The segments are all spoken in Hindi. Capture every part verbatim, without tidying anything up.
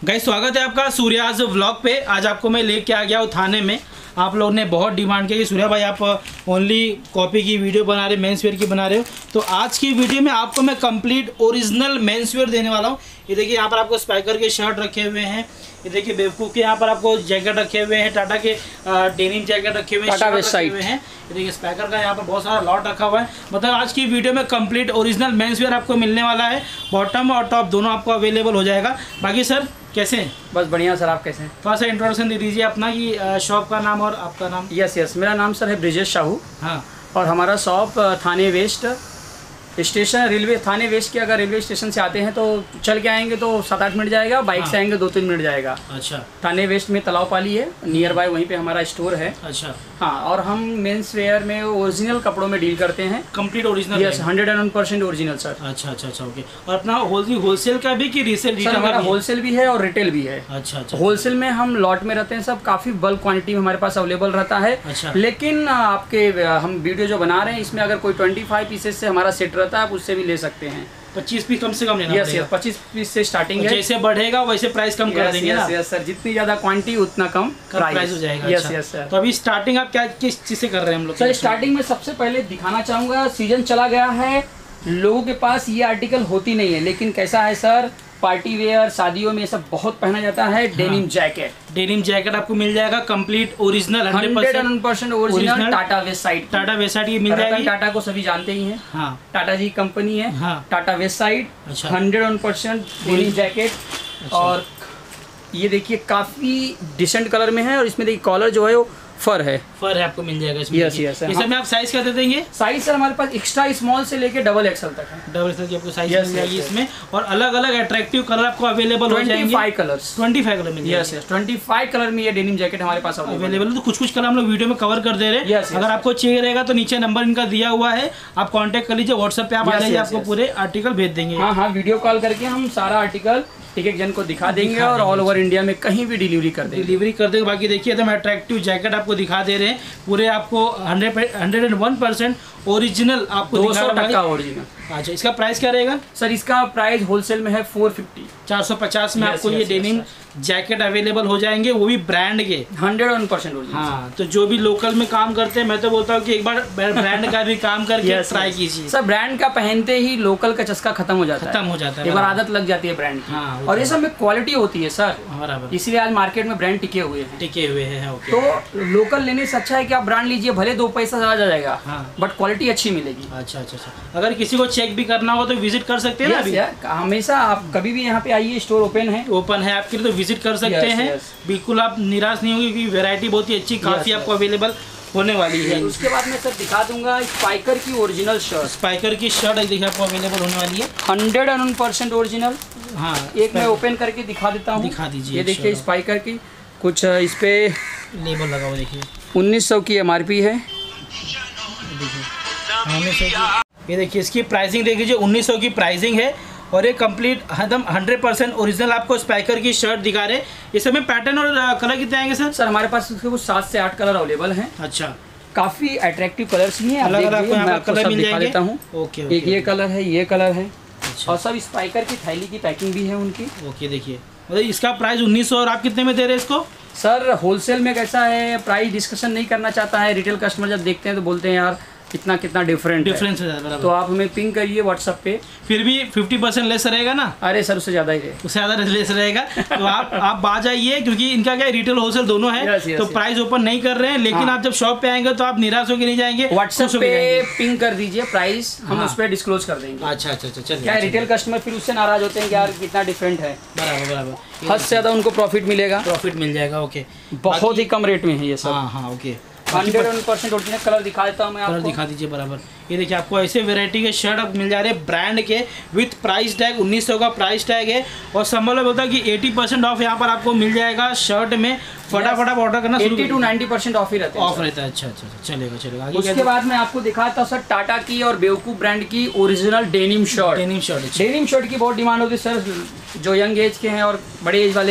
गाइस स्वागत है आपका सूर्याज व्लॉग पे। आज आपको मैं लेके आ गया हूँ थाने में। आप लोगों ने बहुत डिमांड किया कि सूर्या भाई आप ओनली कॉपी की वीडियो बना रहे, मेंस वेयर की बना रहे हो, तो आज की वीडियो में आपको मैं कंप्लीट ओरिजिनल मेंस वेयर देने वाला हूँ। ये देखिए यहाँ पर आपको स्पाइकर के शर्ट रखे हुए हैं, ये देखिए बेवकूफ़ के यहाँ पर आपको जैकेट रखे हुए हैं, टाटा के डेनिम जैकेट रखे हुए हैं, टाटा रखे हुए हैं, ये देखिए स्पाइकर का यहाँ पर बहुत सारा लॉट रखा हुआ है। मतलब आज की वीडियो में कंप्लीट ओरिजिनल मेंस वेयर आपको मिलने वाला है। बॉटम और टॉप दोनों आपको अवेलेबल हो जाएगा। बाकी सर कैसे हैं? बस बढ़िया सर, आप कैसे हैं? थोड़ा सा इंट्रोडक्शन दे दीजिए अपना कि शॉप का नाम और आपका नाम। यस यस मेरा नाम सर है ब्रिजेश साहू। हाँ, और हमारा shop Thane west station, railway Thane west के अगर रेलवे स्टेशन से आते हैं तो चल के आएंगे तो सात आठ मिनट जाएगा, बाइक हाँ। से आएंगे दो तीन मिनट जाएगा। अच्छा, थाने वेस्ट में तलाव पाली है, नियर बाय वहीं पे हमारा स्टोर है। अच्छा हाँ, और हम मेंस वेयर में ओरिजिनल कपड़ों में डील करते हैं। Complete original? Yes, hundred and one percent original sir. अच्छा अच्छा अच्छा ओके। और अपना होलसेल का भी कि रीसेल? सर हमारा होलसेल भी है और रिटेल भी है। अच्छा अच्छा। होलसेल में हम लॉट में रहते हैं, सब काफ़ी बल्क क्वांटिटी में हमारे पास अवेलेबल रहता है। अच्छा। लेकिन आपके हम वीडियो जो बना रहे हैं इसमें अगर कोई ट्वेंटी फाइव पीसेस से हमारा सेट रहता है, आप उससे भी ले सकते हैं। पच्चीस पीस कम से कम लेना यस यस, पच्चीस पीस से स्टार्टिंग है। जैसे बढ़ेगा वैसे प्राइस कम कर देंगे ना? यस सर, जितनी ज्यादा क्वांटिटी उतना कम प्राइस हो जाएगा। यस अच्छा। Yes sir. तो अभी स्टार्टिंग आप क्या किस चीज से कर रहे हैं हम लोग? सर स्टार्टिंग में सबसे पहले दिखाना चाहूंगा, सीजन चला गया है, लोगों के पास ये आर्टिकल होती नहीं है, लेकिन कैसा है सर, पार्टी वेयर शादियों में ये सब बहुत पहना जाता है। हाँ। डेनिम जैकेट, डेनिम जैकेट आपको मिल जाएगा complete original hundred percent original Tata Westside. Tata Westside ये मिल जाएगी। टाटा को सभी जानते ही हैं। हाँ, टाटा जी कंपनी है। हाँ। टाटा वेस्ट साइड अच्छा। Hundred one percent denim jacket. अच्छा। और ये देखिए काफी डिसेंट कलर में है, और इसमें देखिए कॉलर जो है वो फर है। फर है, आपको मिल जाएगा इसमें। Yes yes. इसमें में आप साइज क्या दे देंगे? साइज सर हमारे पास एक्स्ट्रा स्मॉल से लेके डबल एक्सएल तक है। डबल एक्सएल की आपको साइज Yes, मिल जाएगी yes, इसमें। और अलग अलग अट्रैक्टिव कलर आपको अवेलेबल हो जाएंगे। पच्चीस कलर्स। पच्चीस कलर मिल यस यस, पच्चीस कलर में ये डेनिम जैकेट हमारे पास अवेलेबल है। तो कुछ कुछ कलर हम लोग वीडियो में कवर कर दे रहे हैं। Yes, yes, अगर yes. आपको चाहिए रहेगा तो नीचे नंबर इनका दिया हुआ है, आप कांटेक्ट कर लीजिए, व्हाट्सएप पे आप आ Yes, जाइए, yes, आपको yes. पूरे आर्टिकल भेज देंगे। हाँ हाँ, वीडियो कॉल करके हम सारा आर्टिकल एक एक जन को दिखा देंगे और ऑल ओवर इंडिया में कहीं भी डिलीवरी कर देंगे। डिलीवरी कर देंगे। बाकी देखिए एकदम अट्रैक्टिव जैकेट आपको दिखा दे रहे हैं, पूरे आपको hundred hundred and one percent original आपको दो सौ टका ओरिजिनल। अच्छा, इसका प्राइस क्या रहेगा सर? इसका प्राइस होलसेल में है फोर फिफ्टी, चार सौ पचास में। Yes, आपको yes, ये yes, डेनिम जैकेट अवेलेबल हो जाएंगे, वो भी ब्रांड के हंड्रेड वन परसेंट ओरिजिनल। हाँ, तो जो भी लोकल में काम करते हैं, मैं तो बोलता हूँ कि एक बार ब्रांड का भी काम करके ट्राई कीजिए। सर ब्रांड का पहनते ही लोकल का चस्का खत्म हो जाता है, खत्म हो जाता है, एक बार आदत लग जाती है ब्रांड की। हाँ, और ये सब में क्वालिटी होती है सर, बराबर, इसलिए आज मार्केट में ब्रांड टिके हुए हैं। टिके हुए हैं। ओके। तो लोकल लेने से अच्छा है कि आप ब्रांड लीजिए, भले दो पैसा ज्यादा जाएगा, हाँ। बट क्वालिटी अच्छी मिलेगी। अच्छा अच्छा अच्छा। अगर किसी को चेक भी करना हो तो विजिट कर सकते हैं ना? अभी हमेशा आप कभी भी यहाँ पे आइए, स्टोर ओपन है, ओपन है आपके लिए, तो विजिट कर सकते Yes, हैं। yes. बिल्कुल आप निराश नहीं होंगे क्योंकि वैरायटी बहुत ही अच्छी काफी Yes, आपको yes. अवेलेबल होने वाली है। उसके बाद मैं सर दिखा दूंगा स्पाइकर की ओरिजिनल शर्ट। स्पाइकर की शर्ट देखिए आपको अवेलेबल होने वाली है, hundred and one percent original. हाँ, एक मैं ओपन करके दिखा देता हूँ, दिखा दीजिए। ये देखिए स्पाइकर की कुछ इस पे लेबल लगा हुआ देखिए, उन्नीस सौ की एम आर पी है। ये देखिए इसकी प्राइसिंग देख लीजिए, उन्नीस सौ की प्राइसिंग है। और ये कंप्लीट एकदम हंड्रेड परसेंट ओरिजिनल आपको स्पाइकर की शर्ट दिखा रहे हैं। इसमें पैटर्न और कलर कितने आएंगे सर? सर हमारे पास इसके कुछ सात से आठ कलर अवेलेबल हैं। अच्छा, काफी अट्रैक्टिव कलर्स भी हैं, अलग अलग आपको यहाँ पर कलर मिल दिखा जाएंगे। देता हूँ। ओके, एक ये कलर है, ये कलर है, अच्छा। और सब स्पाइकर की थैली की पैकिंग भी है उनकी। ओके, देखिए मतलब इसका प्राइस उन्नीस सौ, और आप कितने में दे रहे हैं इसको? सर होलसेल में कैसा है, प्राइस डिस्कशन नहीं करना चाहता है, रिटेल कस्टमर जब देखते हैं तो बोलते हैं यार कितना कितना डिफरेंट डिफरेंस है, बराबर। तो आप हमें पिंग करिए व्हाट्सएप पे, फिर भी फिफ्टी परसेंट लेस रहेगा ना? अरे सर उससे ज़्यादा ही है, उससे ज़्यादा लेस रहेगा। तो आप आप आ जाइए, क्योंकि इनका क्या रिटेल होलसेल दोनों है। yes, yes, तो yes. प्राइस ओपन नहीं कर रहे हैं, लेकिन हाँ। आप जब शॉप पे आएंगे तो आप निराश होकर नहीं जाएंगे, व्हाट्सएप पे पिंग कर दीजिए प्राइस, हम हाँ। उस पर डिस्क्लोज कर देंगे। अच्छा अच्छा अच्छा, चलिए। क्या रिटेल कस्टमर फिर उससे नाराज होते हैं कि यार कितना डिफरेंट है, बराबर बराबर, हद से ज़्यादा उनको प्रॉफिट मिलेगा, प्रॉफिट मिल जाएगा। ओके, बहुत ही कम रेट में है ये सब। हाँ हाँ, okay. Hundred one percent original colour दिखा देता हूँ मैं कलर आपको, दिखा दीजिए बराबर। ये देखिए आपको ऐसे वेराइटी के शर्ट अब मिल जा रहे हैं ब्रांड के, विथ प्राइस टैग, उन्नीस सौ का प्राइस टैग है। और संभल में बोलता है कि अस्सी परसेंट ऑफ यहाँ पर आपको मिल जाएगा शर्ट में। फटाफट आप ऑर्डर करना शुरू अस्सी टू नाइन्टी परसेंट ऑफ ही रहता है, ऑफ रहता है। अच्छा अच्छा, चलेगा चलेगा। आगे उसके बाद मैं आपको दिखाता हूँ सर टाटा की और बेवकूफ ब्रांड की original denim shirt. Denim shirt, denim shirt की बहुत डिमांड होती है सर, जो यंग एज के हैं और बड़े एज वाले भी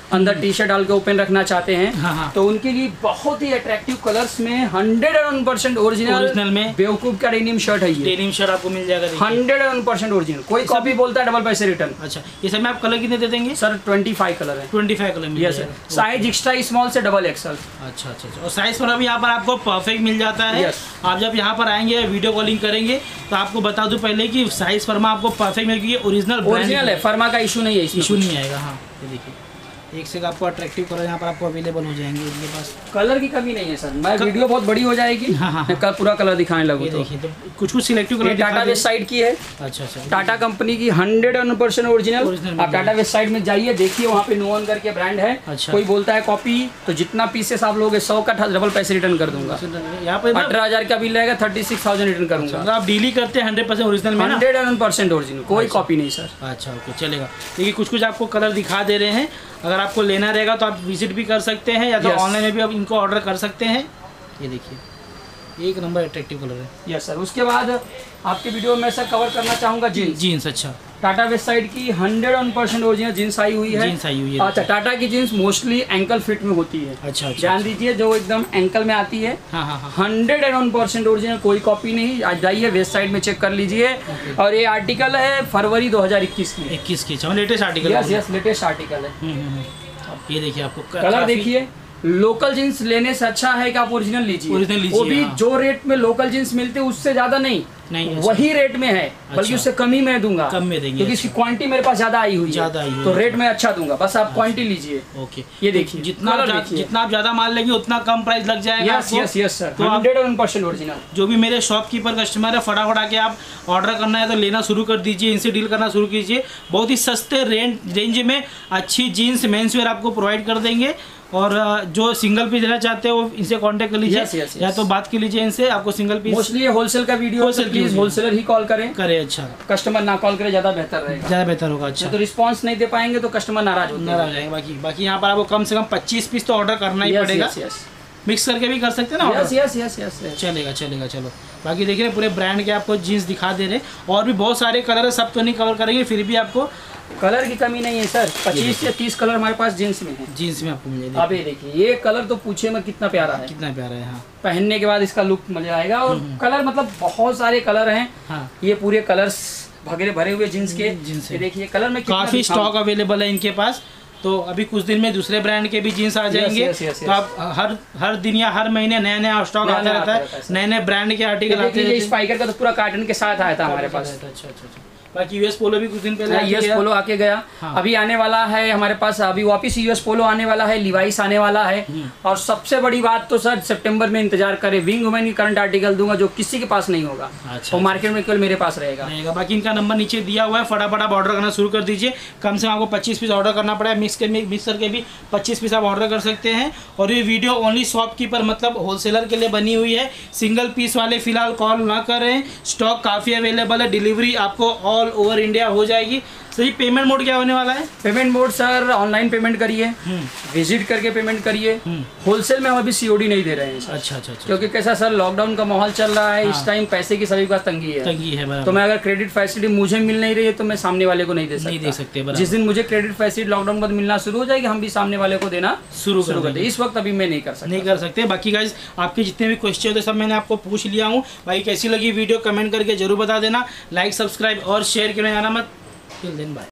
अंदर टी शर्ट डाल के ओपन रखना चाहते हैं, हाँ, हाँ। तो उनके लिए बहुत ही अट्रैक्टिव कलर्स में hundred and one percent original में बेवकूफ का डेनिम शर्ट है ये। डेनिम शर्ट आपको मिल जाएगा, hundred and one percent original. कोई कॉपी बोलता है डबल पैसे रिटर्न। अच्छा, ये सब में आप कलर कितने दे देंगे सर? ट्वेंटी फाइव कलर है। ट्वेंटी फाइव कलर मिल यस जाएगा। सर, साइज एक्स्ट्रा स्मॉल से डबल एक्सल। अच्छा अच्छा अच्छा, और साइज पर अभी यहाँ पर आपको परफेक्ट मिल जाता है। Yes. आप जब यहाँ पर आएंगे वीडियो कॉलिंग करेंगे तो आपको बता दूं पहले कि साइज फर्मा आपको परफेक्ट मिलेगी, ओरिजिनल ओरिजिनल है, फर्मा का इशू नहीं है, इशू नहीं आएगा। हाँ, ये देखिए एक से एक आपको अट्रैक्टिव कलर यहाँ पर आपको अवेलेबल हो जाएंगे इनके पास। कलर की कमी नहीं है सर, मैं वीडियो बहुत बड़ी हो जाएगी, हाँ, हाँ, मैं कल पूरा कलर दिखाने लगूँ। ये देखिए तो कुछ कुछ selective colour Tata Westside की है। अच्छा अच्छा, टाटा कंपनी की hundred one percent original. Original आप टाटा वेस्ट साइड में जाइए, देखिए वहाँ पे नोवन करके ब्रांड है। अच्छा। कोई बोलता है कॉपी, तो जितना पीसेस आप लोगे सौ का डबल पैसे रिटर्न कर दूंगा। यहाँ पर अठारह हजार का बिल रहेगा, थर्टी सिक्स थाउजेंड रिटर्न करूंगा। मतलब आप डीली करते हैं हंड्रेड परसेंट ओरिजिनल में ना? हंड्रेड वन परसेंट ओरिजिनल, कोई कॉपी नहीं सर। अच्छा ओके, चलेगा। देखिए कुछ कुछ आपको कलर दिखा दे रहे हैं, अगर आपको लेना रहेगा तो आप विजिट भी कर सकते हैं या तो Yes. ऑनलाइन में भी आप इनको ऑर्डर कर सकते हैं। ये देखिए एक नंबर अट्रैक्टिव कलर है। Yes sir. उसके बाद आपके वीडियो में सर कवर करना चाहूँगा जीन्स। जीन्स, अच्छा टाटा वेस्ट साइड की hundred one percent original jeans आई हुई है। जीन्स आई हुई है। अच्छा, टाटा की जीन्स मोस्टली एंकल फिट में होती है। अच्छा अच्छा, ध्यान दीजिए, जो एकदम एंकल में आती है। हाँ हाँ हाँ, hundred and one percent original, कोई कॉपी नहीं। आज जाइए वेस्ट साइड में चेक कर लीजिए। और ये आर्टिकल है फरवरी दो हज़ार इक्कीस की। इक्कीस की, अच्छा latest article. Yes yes, latest article है। हम्म, हम्म, हम्म। ये देखिए आपको कलर देखिए, लोकल जींस लेने से अच्छा है कि आप ओरिजिनल लीजिए। ओरिजिनल लीजिए, वो भी हाँ। जो रेट में लोकल जींस मिलते हैं उससे ज्यादा नहीं, नहीं, अच्छा। वही रेट में है, बल्कि अच्छा। उससे कम ही मैं दूंगा, कम में देंगे, क्योंकि अच्छा। इसकी क्वांटिटी मेरे पास ज्यादा आई हुई ज्यादा आई है, हुई तो है, रेट में अच्छा दूंगा। बस आप क्वांटिटी लीजिए। ओके, ये देखिए, जितना कलर आप जा- देखिए। जितना आप ज्यादा माल लेंगे उतना कम प्राइस लग जाएगा यस आपको। यस यस सर, तो आप हंड्रेड वन परसेंट ओरिजिनल। जो भी मेरे शॉपकीपर कस्टमर है, फटाफट आके आप ऑर्डर करना है तो लेना शुरू कर दीजिए, इनसे डील करना शुरू कीजिए। बहुत ही सस्ते रेंज रेंज में अच्छी जीन्स मेंस वेयर आपको प्रोवाइड कर देंगे। और जो सिंगल पीस लेना चाहते हैं वो इनसे कांटेक्ट कर लीजिए, Yes, yes, yes. या तो बात कर लीजिए इनसे, आपको सिंगल पीस मोस्टली ये होलसेल का वीडियो है, Wholesale तो प्लीज की होलसेलर ही कॉल करें, करे। अच्छा, कस्टमर ना कॉल करे, ज्यादा बेहतर रहेगा। ज़्यादा बेहतर होगा। अच्छा, नहीं तो रिस्पांस नहीं दे पाएंगे तो कस्टमर नाराज होते नाराज हो जाएंगे। बाकी बाकी यहाँ पर आपको कम से कम पच्चीस पीस तो ऑर्डर करना ही पड़ेगा। यस यस मिक्स करके भी कर सकते हैं ना yes order? Yes yes yes. चलेगा चलेगा, चलो। बाकी देखिए पूरे ब्रांड के आपको जीन्स दिखा दे रहे हैं, और भी बहुत सारे कलर है, सब तो नहीं कवर करेंगे, फिर भी आपको कलर की कमी नहीं है सर। पच्चीस से तीस कलर हमारे पास जींस में है। जीन्स में आपको मिल जाएगा। आप ये देखिए, ये कलर तो पूछे में कितना प्यारा है, कितना प्यारा है। हाँ पहनने के बाद इसका लुक मजा आएगा। और कलर मतलब बहुत सारे कलर हैं, हाँ, ये पूरे कलर्स भरे भरे हुए जींस के। जीन्स ये देखिए कलर में कितना काफ़ी दिखाऊं। स्टॉक अवेलेबल है इनके पास। तो अभी कुछ दिन में दूसरे ब्रांड के भी जीन्स आ जाएंगे। yes, yes, तो आप हर हर दिन या हर महीने नया नया स्टॉक नया आता नया रहता आता रहता है, है, नए नए ब्रांड के ये आर्टिकल देख आते लीजिए, रहते हैं। स्पाइकर का तो पूरा कार्टन के साथ आया था हमारे पास। अच्छा अच्छा अच्छा। बाकी यूएस पोलो भी कुछ दिन पहले आके यूएस गया। पोलो आके गया। हाँ। अभी आने वाला है हमारे पास, अभी वापस यूएस पोलो आने वाला है, लिवाइस आने वाला है। और सबसे बड़ी बात तो सर, सितंबर में इंतजार करें, विंग वुमेन की करंट आर्टिकल दूंगा जो किसी के पास नहीं होगा, अच्छा, और मार्केट में केवल मेरे पास रहेगा। रहेगा। बाकी इनका नंबर नीचे दिया हुआ है, फटाफट आप ऑर्डर करना शुरू कर दीजिए। कम से कम आपको पच्चीस पीस ऑर्डर करना पड़ेगा, मिक्स के मिक्स करके भी पच्चीस पीस आप ऑर्डर कर सकते हैं। और ये वीडियो ओनली शॉपकीपर मतलब होलसेलर के लिए बनी हुई है, सिंगल पीस वाले फिलहाल कॉल ना करें। स्टॉक काफ़ी अवेलेबल है, डिलीवरी आपको ऑल ओवर इंडिया हो जाएगी। सही पेमेंट मोड क्या होने वाला है? Payment mode sir, online payment करिए, विजिट करके पेमेंट करिए। होलसेल में हम अभी सीओडी नहीं दे रहे हैं सर। अच्छा अच्छा अच्छा, क्योंकि कैसा सर, लॉकडाउन का माहौल चल रहा है, इस टाइम पैसे की सभी का तंगी है। तंगी है बराबर। तो मैं अगर क्रेडिट फैसिलिटी मुझे मिल नहीं रही है तो मैं सामने वाले को नहीं दे सकता। नहीं दे सकते बराबर। जिस दिन मुझे क्रेडिट फैसिलिटी लॉकडाउन बाद मिलना शुरू हो जाएगी, हम भी सामने वाले को देना शुरू शुरू कर कर दे। इस वक्त अभी मैं नहीं कर सकता। नहीं कर सकते। बाकी गाइज आपके जितने भी क्वेश्चन थे सब मैंने आपको पूछ लिया हूँ। भाई कैसी लगी वीडियो कमेंट करके जरूर बता देना। लाइक सब्सक्राइब और शेयर करने जाना मत। Till then bye.